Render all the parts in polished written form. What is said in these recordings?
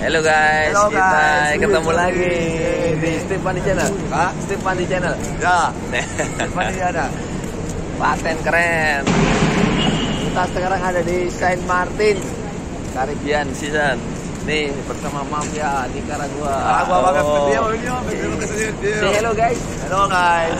Halo guys, Halo kita guys. ketemu lagi di Steve Pandi Channel. Hah? Steve Pandi Channel. Ya, Pandi ada. Paten keren. Kita sekarang ada di Saint Martin, Caribbean Season. Nih bersama Mafia Nicaragua. Agua banget Oh. dia. Say hello guys. Halo guys.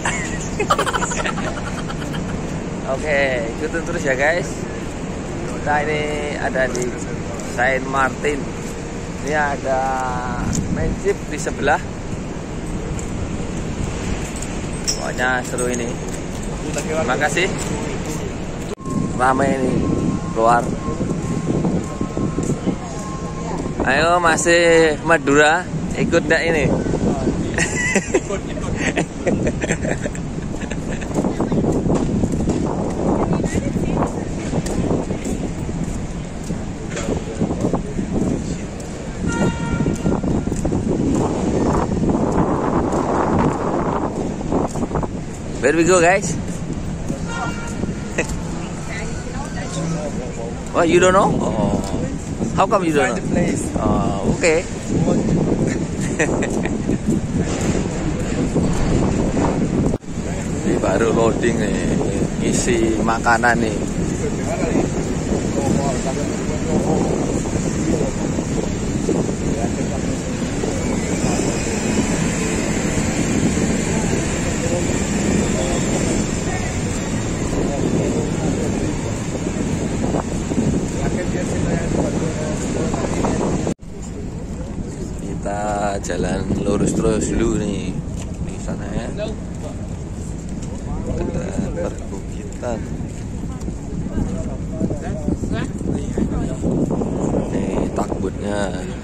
Oke, ikutin terus ya guys. Kita ini ada di Saint Martin. Ini ada main ship di sebelah. Pokoknya seru ini. Terima kasih. Ramai ini keluar. Ayo masih Madura, ikut enggak ini? Where we go, guys? Oh, you don't know? Oh, how come you don't know? Oh, okay. Ini baru loading nih, isi makanan nih. Kita jalan lurus terus dulu nih di sana ya. Ada perbukitan. Nih takbutnya.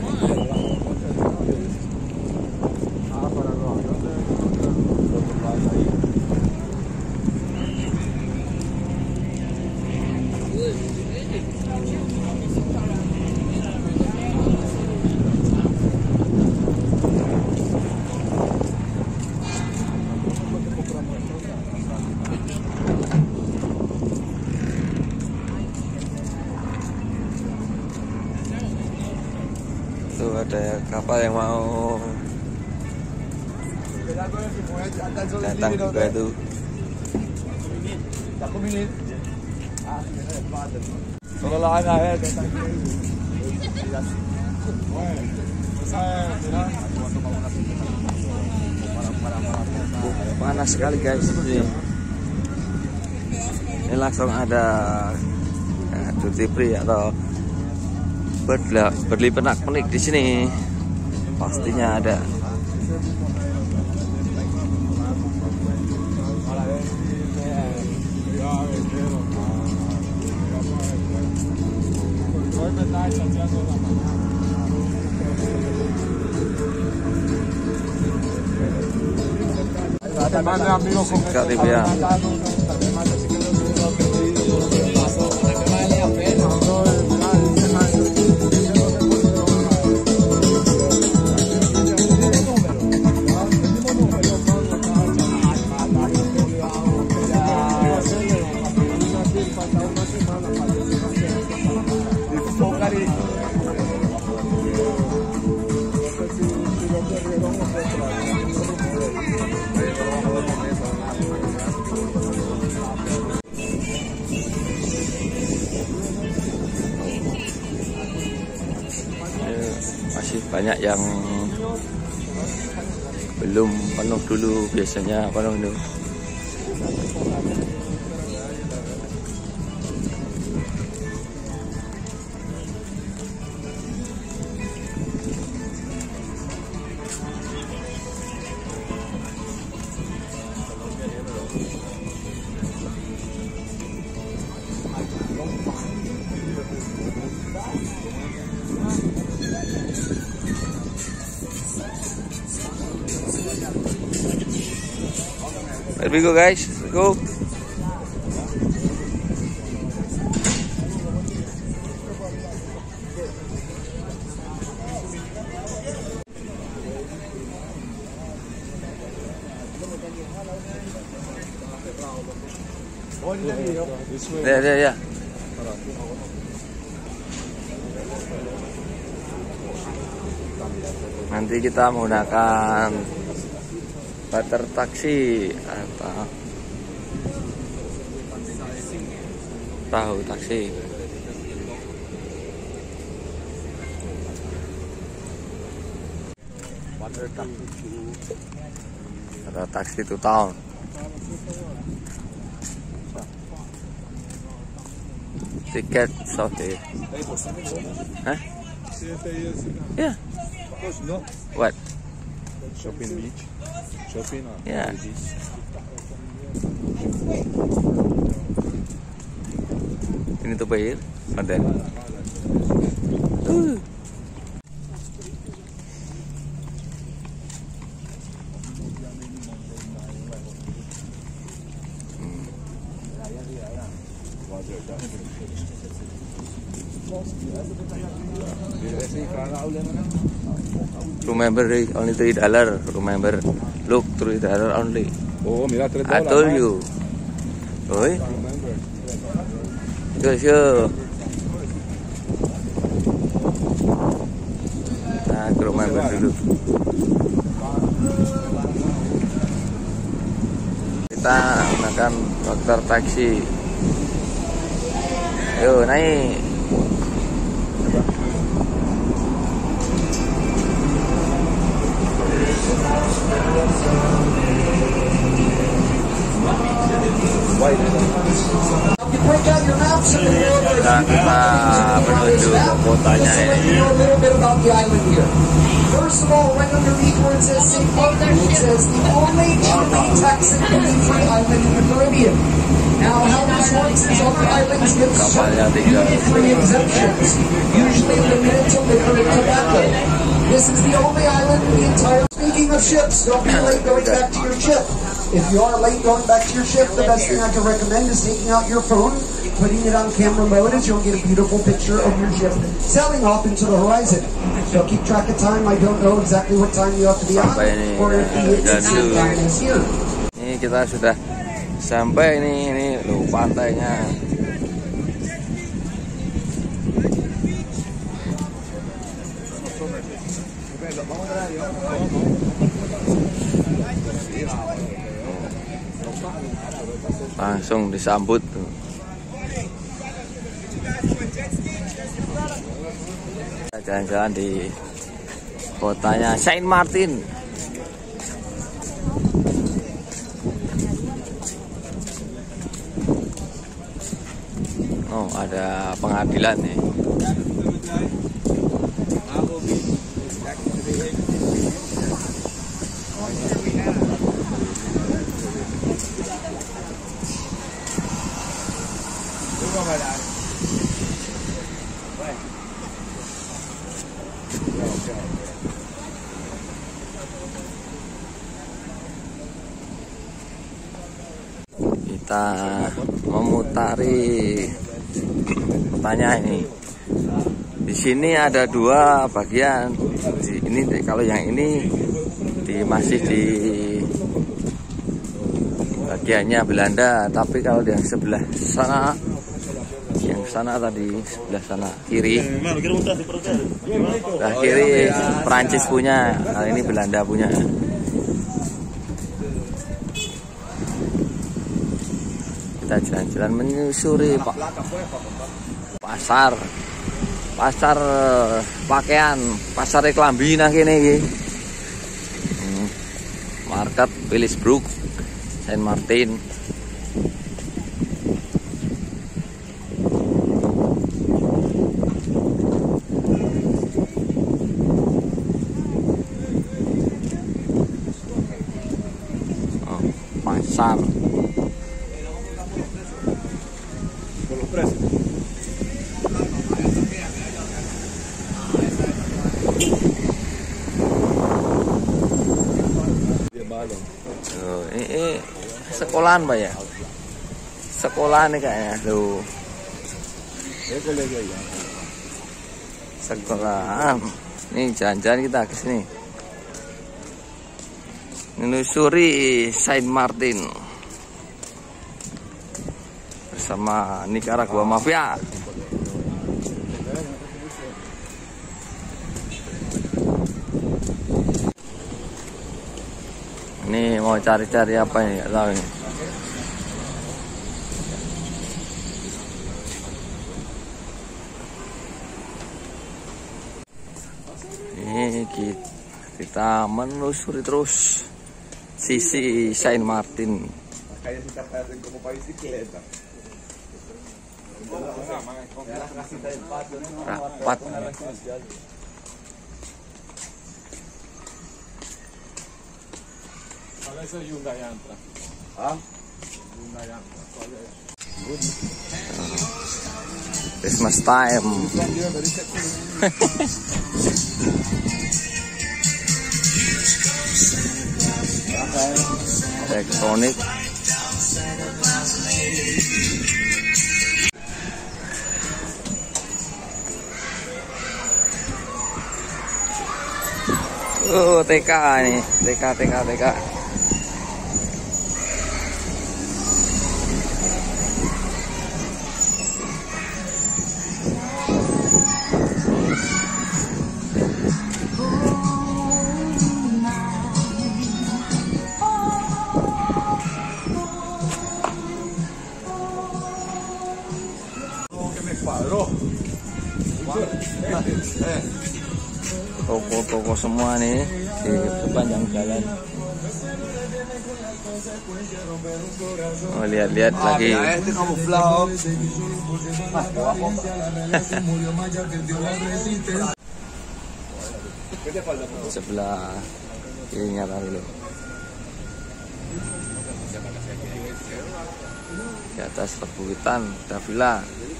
Tuh ada kapal yang mau datang juga tuh. Panas sekali guys ini. Ini langsung ada duty free atau beli pernak-pernik di sini pastinya ada. Caribbean. Masih banyak yang belum penuh dulu, biasanya penuh dulu. There we go guys, let's go. There, yeah. Nanti kita menggunakan butter taksi atau perahu taksi. Ada taksi to town. Tiket sorted. Huh? Yeah. What? Shopping beach. Shopping. Yeah. Ini tuh bayar. Ada. Remember, only $3. Remember, look, $3 only. Oh, mira, $3. I told you. Oi, sure. Nah, remember dulu. Kita gunakan motor taksi. Yo, naik. Dan kita menuju ke kotanya ini. First of all, right underneath where it says St. Martin, it says the only tax and duty-free island in the Caribbean. Now, how this works is other islands get certain duty-free exemptions, usually limited to liquor and tobacco. This is the only island in the entire. Speaking of ships, don't be late going back to your ship. If you are late going back to your ship, the best thing I can recommend is taking out your phone, putting it on camera mode, as you'll get a beautiful picture of your ship sailing off into the horizon. So keep track of time. I don't know exactly what time you have to be on, or if the time is here. Ini kita sudah sampai ini loh pantainya. Langsung disambut tuh. Jalan-jalan di kotanya Saint Martin. Oh, ada pengadilan nih. Kita memutari kotanya ini. Di sini ada dua bagian. Ini kalau yang ini masih di bagiannya Belanda, tapi kalau yang sebelah sana, yang sana tadi sebelah sana kiri, sebelah kiri Prancis punya, nah ini Belanda punya. Kita jalan-jalan menyusuri pasar pakaian, pasar Klambi nang kene iki. Market Philipsburg, Saint Martin. Pasar. Ini sekolahan Pak ya? Sekolahan nih kayaknya. Loh. Sekolahan. Nih jalan-jalan kita ke sini. Menyusuri Saint Martin bersama Nicaragua Mafia. mau cari-cari apa ini, nggak tahu ini. Ini kita menelusuri terus sisi Saint Martin. Rapat. Christmas time. Elektronik. Oh, TK nih, TK. Toko-toko semua nih di sepanjang jalan. Oh, lihat-lihat lagi. Itu kamu vlog. Sebelah kirinya tadi loh. Di atas perbukitan ada villa.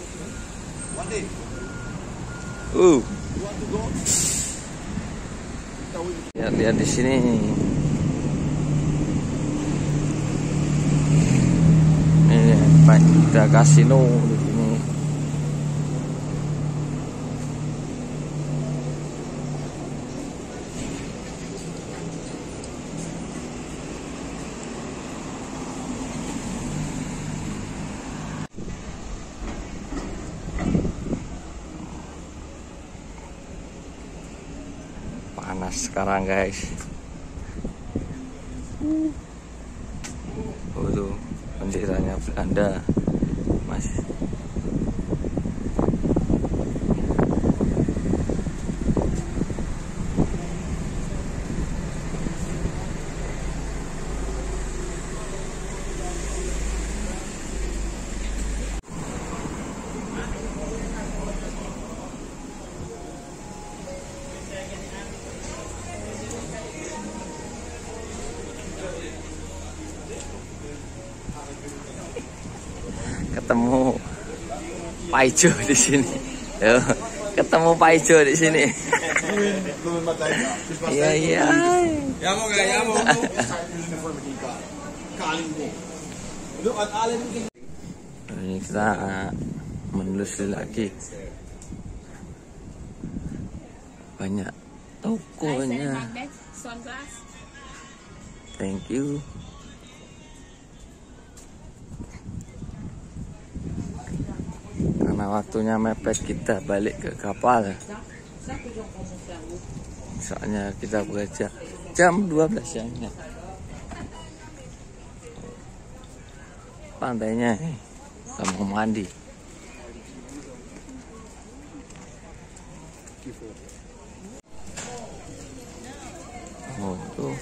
Lihat di sini. Ini ada kasino di sini. Panas sekarang guys. Oh tuh benderanya Belanda masih. Ketemu Paijo di sini. Yo, ketemu Paijo di sini. Iya. Ini kita menelusuri lagi. Banyak tokonya. Thank you. Karena waktunya mepet, kita balik ke kapal. Soalnya kita bekerja jam 12 siangnya. Pantainya kita mau mandi. Oh tuh.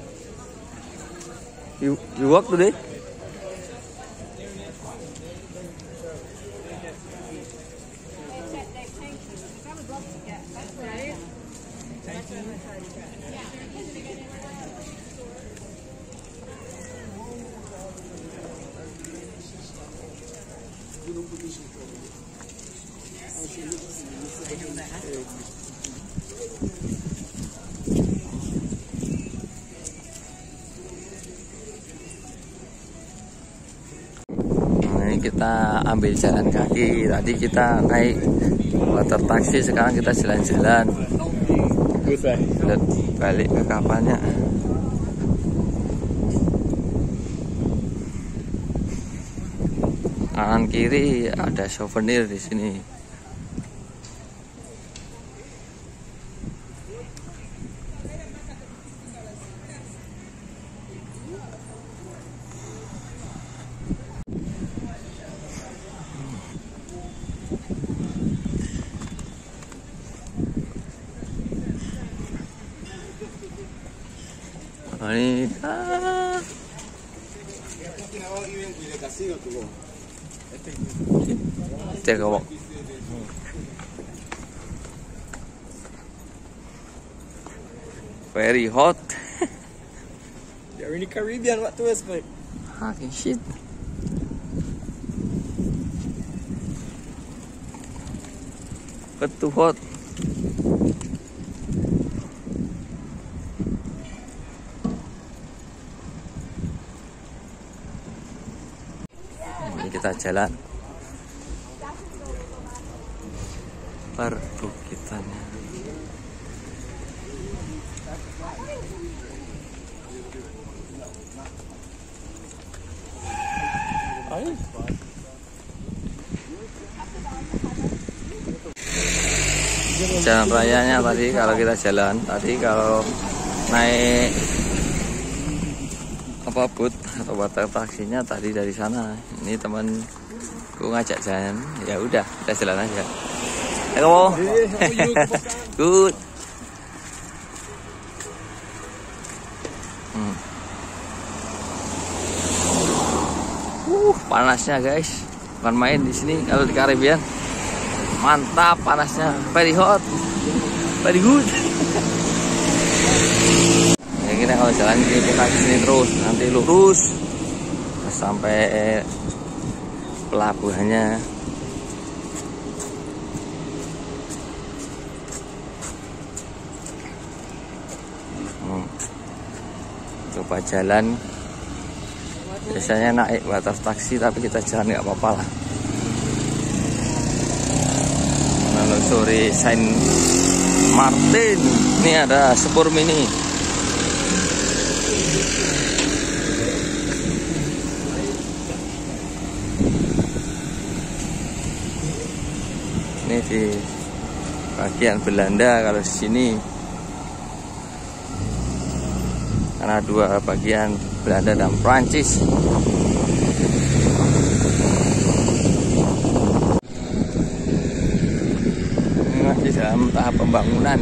You work today? Ini kita ambil jalan kaki. Tadi kita naik water taxi, sekarang kita jalan-jalan balik ke kapalnya. Kanan kiri ada souvenir di sini. Ini cek kok. Very hot. They're in the Caribbean, what to expect? Fucking shit. But too hot. Ini kita jalan perbukitannya. Jalan rayanya tadi kalau kita jalan tadi kalau naik apa bot atau batas taksinya tadi dari sana. Ini temanku ngajak jalan, ya udah kita jalan aja. Halo, good. Panasnya guys, bukan main di sini kalau di Caribbean. Mantap panasnya, very hot, very good. Ya kita kalau jalan kita ke sini terus, nanti lurus sampai pelabuhannya. Coba jalan. Biasanya naik batas taksi tapi kita jalan nggak apa-apa lah. Menelusuri Saint Martin. Ini ada Spur Mini. Ini di bagian Belanda kalau di sini. Karena dua bagian Belanda dan Prancis. Ini masih dalam tahap pembangunan.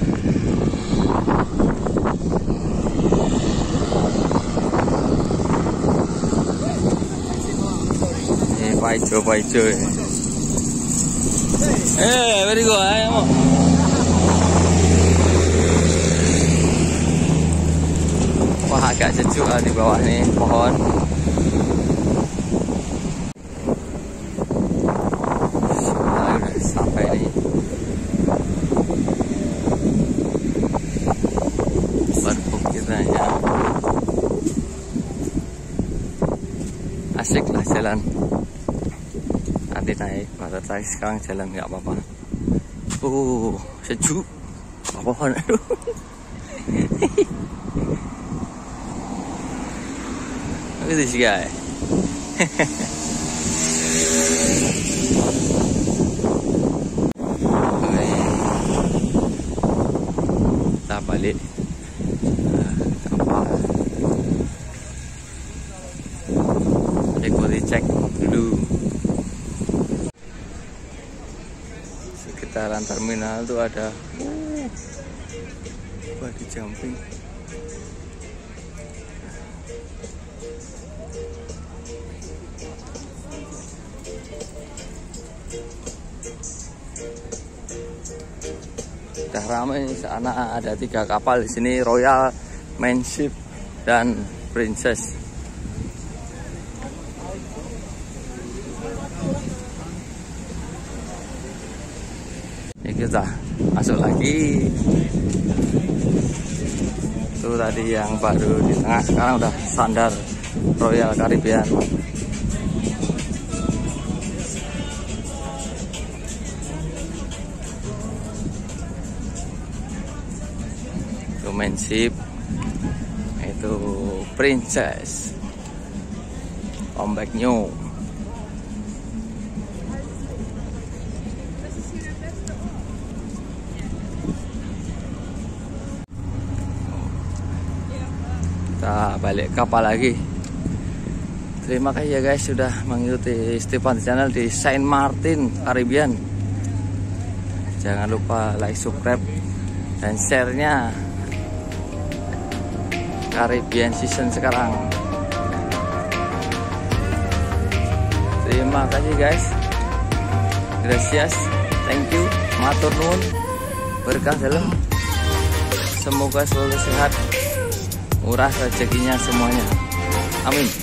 Ini paijo. Very good, ayo. Wah, agak sejuk di bawah nih pohon. Nah, udah sampai nih. Perbukitannya. Asik lah jalan. Nanti naik batas taksi, sekarang jalan nggak apa-apa. Sejuk. Pohon, aduh. Look at this guy. Kita balik kapal. Cek dulu. Sekitaran terminal tuh ada body jumping. Udah ramai di sana, ada 3 kapal di sini, Royal, Manship, dan Princess. Ini kita masuk lagi. Itu tadi yang baru di tengah, sekarang udah standar Royal Caribbean. Manship, itu Princess, ombak new. Kita balik kapal lagi. Terima kasih ya guys sudah mengikuti Stefan Channel di Saint Martin Caribbean. Jangan lupa like, subscribe, dan share-nya. Caribbean season sekarang. Terima kasih guys. Gracias, thank you, matur nuwun, berkah dalam. Semoga selalu sehat, murah rezekinya semuanya. Amin.